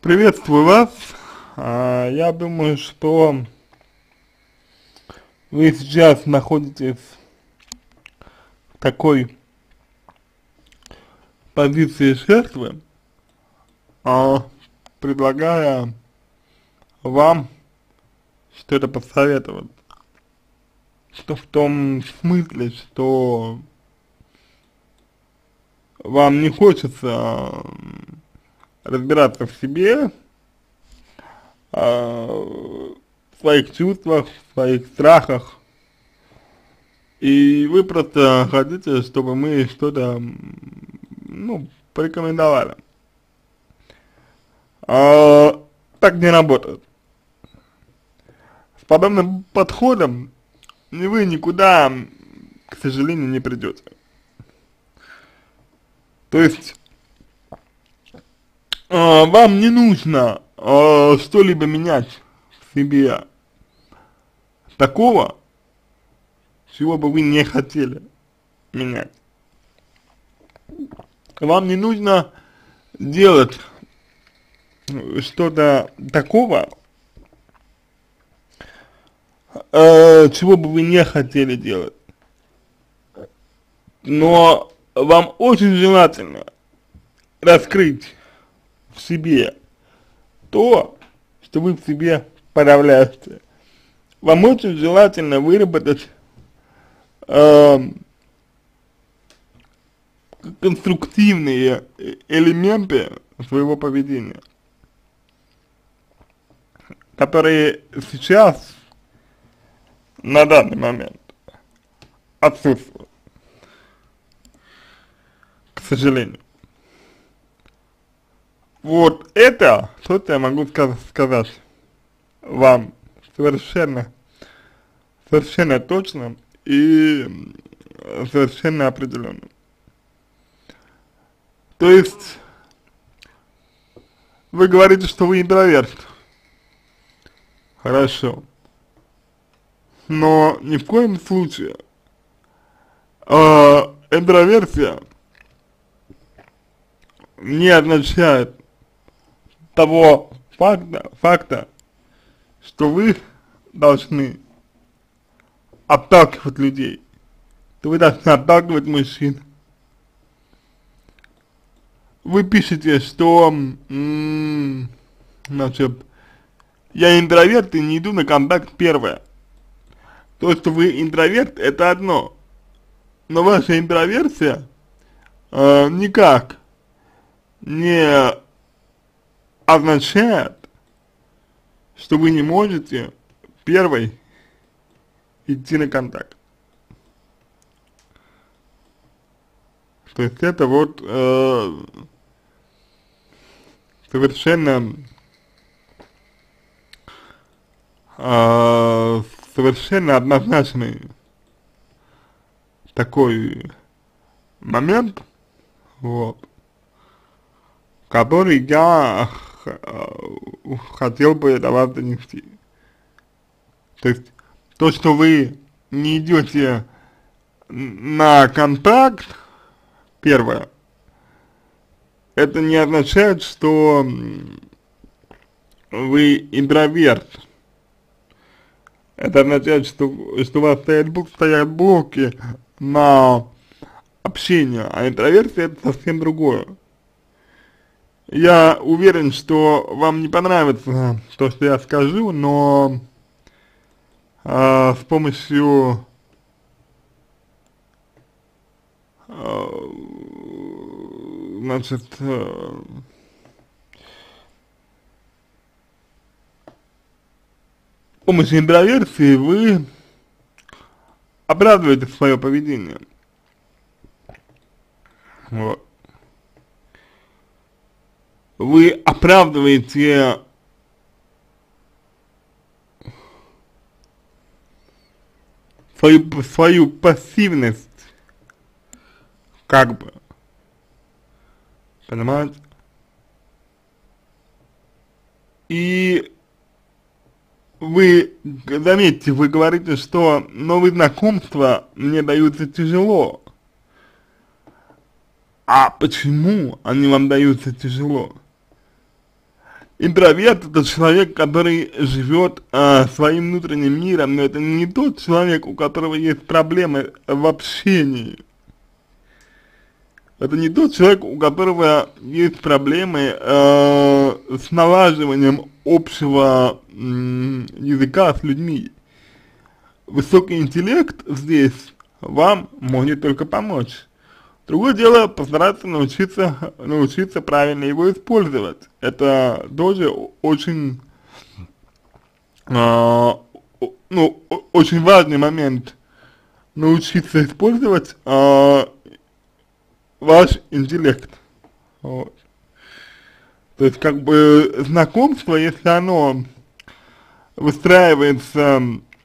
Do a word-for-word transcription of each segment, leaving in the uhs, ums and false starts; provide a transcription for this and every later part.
Приветствую вас. А, я думаю, что вы сейчас находитесь в такой позиции жертвы, а, предлагая вам что-то посоветовать. Что в том смысле, что вам не хочется м, разбираться в себе, а, в своих чувствах, в своих страхах, и вы просто хотите, чтобы мы что-то, м, ну, порекомендовали. А, так не работает. С подобным подходом ни вы никуда, к сожалению, не придете. То есть, а, вам не нужно а, что-либо менять в себе такого, чего бы вы не хотели менять. Вам не нужно делать что-то такого, э, чего бы вы не хотели делать. Но вам очень желательно раскрыть в себе то, что вы в себе подавляете. Вам очень желательно выработать э, конструктивные элементы своего поведения, которые сейчас, на данный момент, отсутствуют, к сожалению. Вот это, то, что я могу сказ сказать вам совершенно, совершенно точно и совершенно определенно. То есть, вы говорите, что вы интроверт. Хорошо. Но ни в коем случае э, интроверсия не означает того факта, факта, что вы должны отталкивать людей, что вы должны отталкивать мужчин. Вы пишете, что, м значит, я интроверт и не иду на контакт первое. То, что вы интроверт, это одно, но ваша интроверсия э, никак не означает, что вы не можете первой идти на контакт. То есть это вот э, совершенно э, совершенно однозначный такой момент, вот, который я э, хотел бы до вас донести. То есть то, что вы не идете на контакт, первое, это не означает, что вы интроверт. Это означает, что, что у вас стоят, стоят блоки на общение, а интроверсия это совсем другое. Я уверен, что вам не понравится то, что я скажу, но э, с помощью э, значит, э, с помощью интроверсии вы оправдываете свое поведение. Вот. Вы оправдываете свою, свою пассивность, как бы, понимаете? И вы, заметьте, вы говорите, что новые знакомства мне даются тяжело. А почему они вам даются тяжело? Интроверт — это человек, который живет а, своим внутренним миром, но это не тот человек, у которого есть проблемы в общении. Это не тот человек, у которого есть проблемы э, с налаживанием общего э, языка с людьми. Высокий интеллект здесь вам может только помочь. Другое дело — постараться научиться, научиться правильно его использовать. Это тоже очень, э, ну, очень важный момент. Научиться использовать э, ваш интеллект. Вот. То есть, как бы, знакомство, если оно выстраивается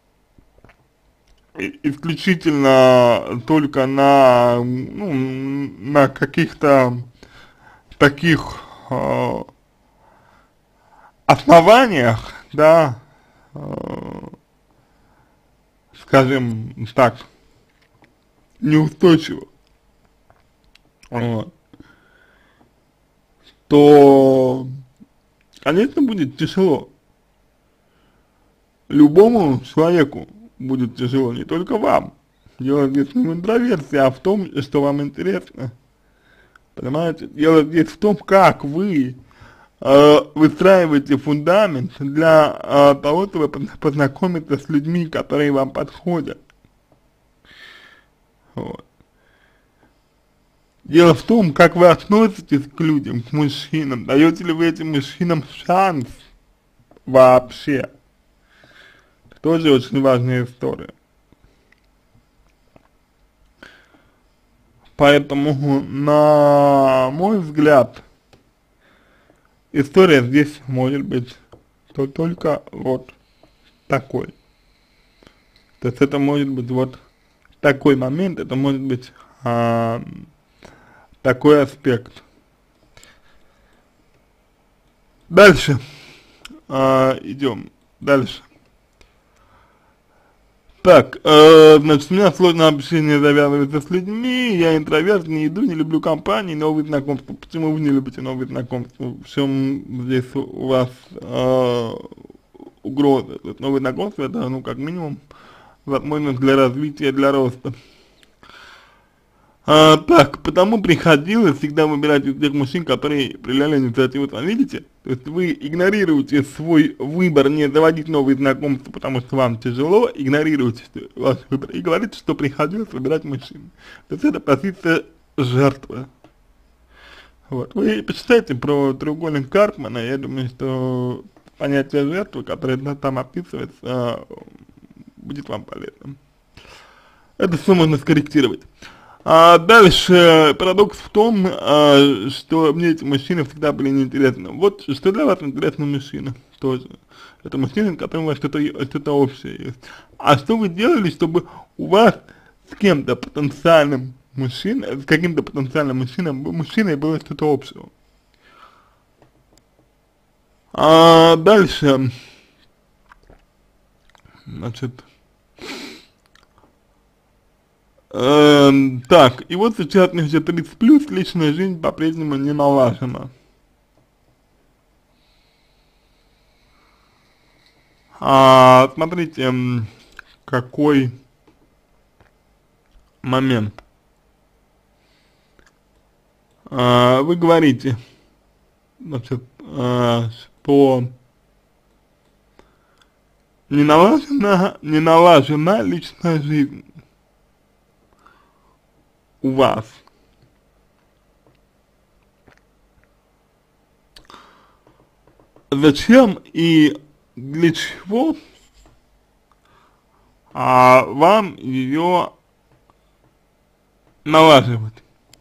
исключительно только на, ну, на каких-то таких э, основаниях, да, э, скажем так, неустойчиво, вот, то, конечно, будет тяжело. Любому человеку будет тяжело, не только вам. Дело здесь не в интроверсии, а в том, что вам интересно. Понимаете? Дело здесь в том, как вы э, выстраиваете фундамент для э, того, чтобы познакомиться с людьми, которые вам подходят. Вот. Дело в том, как вы относитесь к людям, к мужчинам. Даете ли вы этим мужчинам шанс вообще? Это тоже очень важная история. Поэтому, на мой взгляд, история здесь может быть то только вот такой. То есть это может быть вот такой момент, это может быть а, такой аспект. Дальше а, идем. Дальше. Так, э, значит, у меня сложное общение завязывается с людьми, я интроверт, не иду, не люблю компании, новые знакомства. Почему вы не любите новые знакомства? В чем здесь у вас э, угроза? То есть новые знакомства — это, ну, как минимум, возможность для развития, для роста. А, так, потому приходилось всегда выбирать из тех мужчин, которые проявляли инициативу. Видите? То есть вы игнорируете свой выбор не заводить новые знакомства, потому что вам тяжело, игнорируете ваш выбор и говорите, что приходилось выбирать мужчин. То есть это позиция жертвы. Вот. Вы почитайте про треугольник Карпмана, я думаю, что понятие жертвы, которое там описывается, будет вам полезным. Это все можно скорректировать. А дальше парадокс в том, а, что мне эти мужчины всегда были неинтересны. Вот что для вас интересный мужчина тоже. Это мужчина, с которым у вас что-то что-то общее есть. А что вы делали, чтобы у вас с кем-то потенциальным мужчиной, с каким-то потенциальным мужчиной, мужчиной было что-то общего? А дальше, значит... Эм, так, и вот сейчас мне тридцать плюс, личная жизнь по-прежнему не налажена. А, смотрите, какой момент. А, вы говорите, значит, а, что не налажена, не налажена личная жизнь у вас. Зачем и для чего а, вам ее налаживать?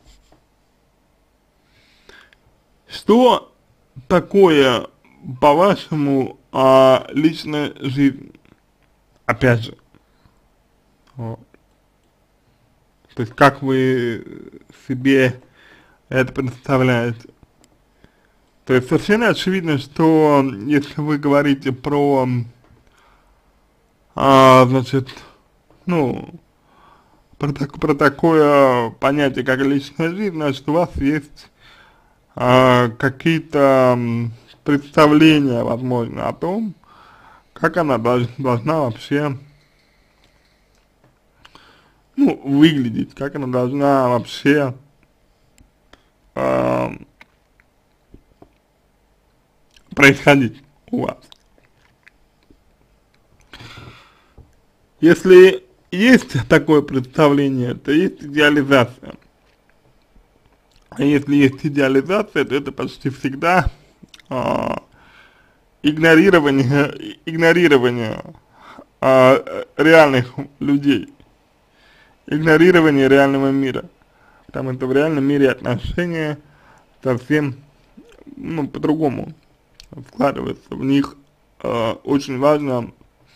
Что такое, по-вашему, а, личная жизнь? Опять же. Вот. То есть, как вы себе это представляете? То есть, совершенно очевидно, что если вы говорите про, а, значит, ну, про, так, про такое понятие, как личная жизнь, значит, у вас есть а, какие-то представление, возможно, о том, как она долж, должна вообще, ну, выглядеть, как она должна вообще э, происходить у вас. Если есть такое представление, то есть идеализация. А если есть идеализация, то это почти всегда э, игнорирование, игнорирование э, реальных людей, игнорирование реального мира. Потому что в реальном мире отношения совсем, ну, по-другому складываются. В них э, очень важно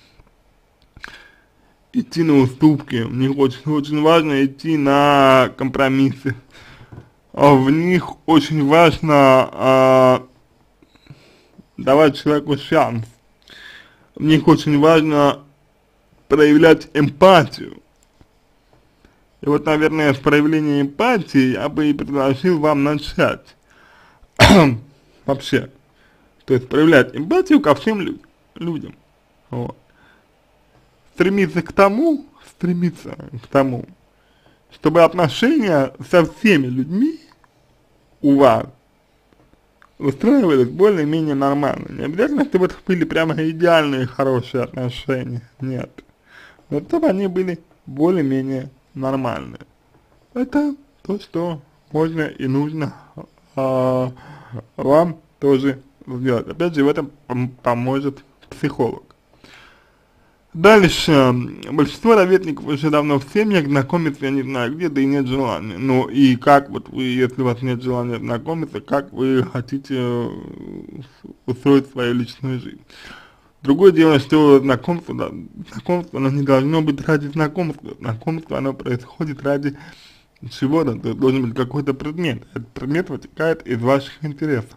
идти на уступки, в них очень, очень важно идти на компромиссы. В них очень важно э, давать человеку шанс. В них очень важно проявлять эмпатию. И вот, наверное, с проявления эмпатии я бы и предложил вам начать. Вообще. То есть проявлять эмпатию ко всем лю людям. Вот. Стремиться к тому, стремиться к тому, чтобы отношения со всеми людьми у вас устраивались более-менее нормально. Не обязательно, чтобы это были прямо идеальные, хорошие отношения. Нет. Но чтобы они были более-менее нормальные. Это то, что можно и нужно э, вам тоже сделать. Опять же, в этом пом поможет психолог. Дальше. Большинство советников уже давно в семьях знакомиться, я не знаю где, да и нет желания. Ну и как вот вы, если у вас нет желания знакомиться, как вы хотите устроить свою личную жизнь. Другое дело, что знакомство, да, знакомство, оно не должно быть ради знакомства. Знакомство, оно происходит ради чего-то, то должен быть какой-то предмет. Этот предмет вытекает из ваших интересов.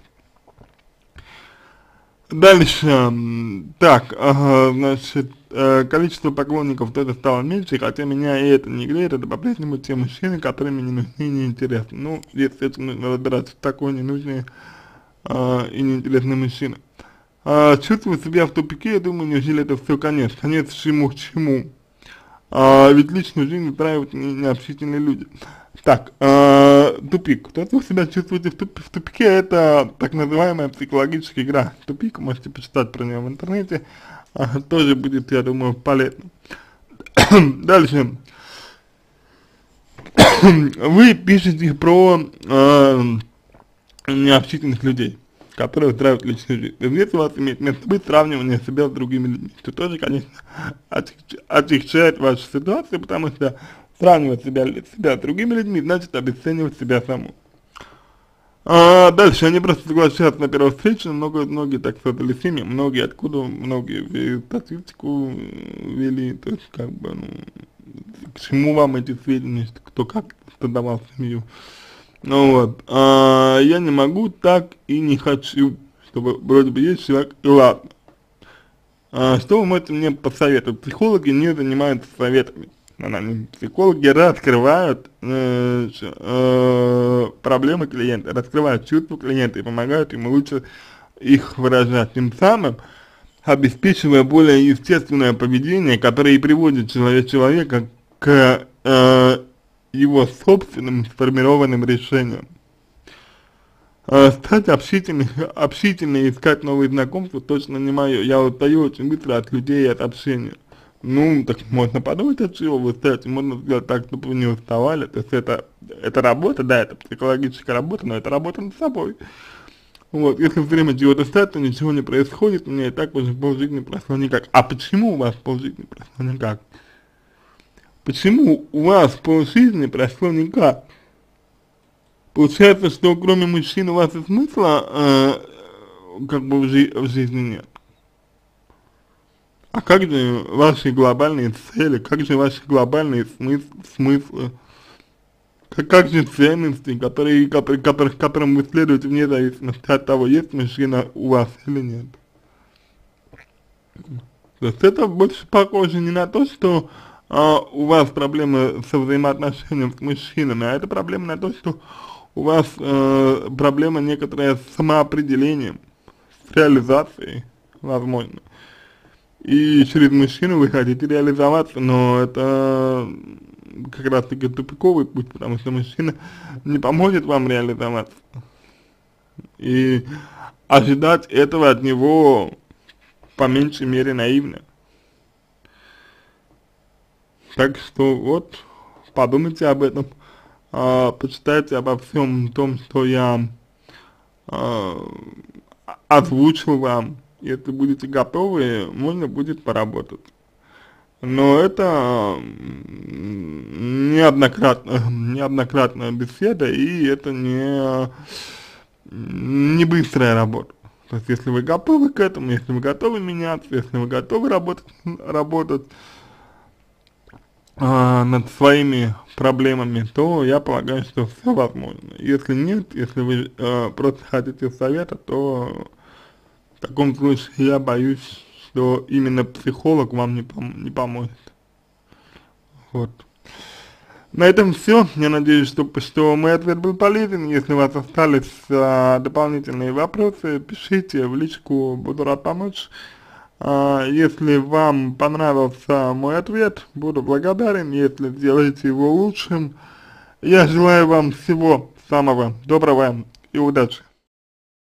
Дальше, так, ага, значит, э, количество поклонников тоже стало меньше, хотя меня и это не греет, это по-прежнему те мужчины, которые мне не нужны и не интересны. Ну, если это нужно разбираться, такой ненужный э, и неинтересный мужчина. Э, чувствую себя в тупике, я думаю, неужели это все конец, конец чему к чему. Э, ведь личную жизнь устраивают не, необщительные люди. Так, э, тупик. Кто-то вы себя чувствуете в, туп, в тупике, это так называемая психологическая игра. Тупик, можете почитать про нее в интернете, э, тоже будет, я думаю, полезно. Дальше. Вы пишете про э, необщительных людей, которые устраивают личную жизнь. Если у вас имеет место быть сравнивание себя с другими людьми, то тоже, конечно, отягчает вашу ситуацию, потому что сравнивать себя, себя с другими людьми, значит обесценивать себя саму. А дальше, они просто соглашаются на первую встречу, много, многие так создали семьи, многие откуда, многие статистику вели, то есть как бы, ну, к чему вам эти сведения, что кто как создавал семью. Ну вот, а, я не могу так и не хочу, чтобы вроде бы есть человек, и ладно. А, что вы можете мне посоветовать? Психологи не занимаются советами. Психологи раскрывают э, э, проблемы клиента, раскрывают чувства клиента и помогают ему лучше их выражать, тем самым обеспечивая более естественное поведение, которое и приводит человек, человека к э, его собственным сформированным решениям. Э, стать общительным, общительным и искать новые знакомства точно не мое. Я устаю очень быстро от людей и от общения. Ну, так можно подумать, от чего вы устаете, можно сделать так, чтобы вы не уставали, то есть это, это работа, да, это психологическая работа, но это работа над собой. Вот, если все время чего-то устать, то ничего не происходит, у меня и так уже полжизни прошло никак. А почему у вас полжизни прошло никак? Почему у вас полжизни прошло никак? Получается, что кроме мужчин у вас и смысла, э, как бы в, жи в жизни нет. А как же ваши глобальные цели, как же ваши глобальные смыс смыслы, как, как же ценности, которые, которые, которых, которым вы следуете вне зависимости от того, есть мужчина у вас или нет. То есть это больше похоже не на то, что а, у вас проблемы со взаимоотношением с мужчинами, а это проблема на то, что у вас а, проблема некоторая с самоопределением, с реализацией, возможно. И через мужчину вы хотите реализоваться, но это как раз таки тупиковый путь, потому что мужчина не поможет вам реализоваться. И ожидать этого от него по меньшей мере наивно. Так что вот, подумайте об этом, э, почитайте обо всем том, что я э, озвучил вам. Если будете готовы, можно будет поработать. Но это неоднократно, неоднократная беседа, и это не, не быстрая работа. То есть, если вы готовы к этому, если вы готовы меняться, если вы готовы работать, работать а, над своими проблемами, то я полагаю, что все возможно. Если нет, если вы а, просто хотите совета, то в таком случае я боюсь, что именно психолог вам не, пом не поможет. Вот. На этом все. Я надеюсь, что, что мой ответ был полезен. Если у вас остались а, дополнительные вопросы, пишите в личку, буду рад помочь. А, если вам понравился мой ответ, буду благодарен, если сделаете его лучшим. Я желаю вам всего самого доброго и удачи.